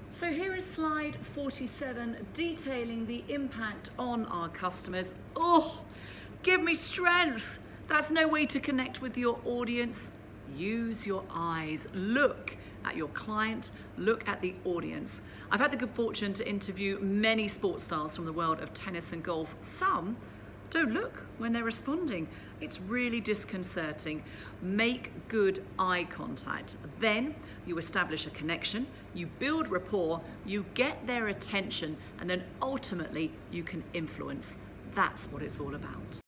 So here is slide 47, detailing the impact on our customers. Oh, give me strength. That's no way to connect with your audience. Use your eyes. Look at your client, look at the audience. I've had the good fortune to interview many sports stars from the world of tennis and golf. Some don't look when they're responding. It's really disconcerting. Make good eye contact. Then you establish a connection, you build rapport, you get their attention, and then ultimately you can influence. That's what it's all about.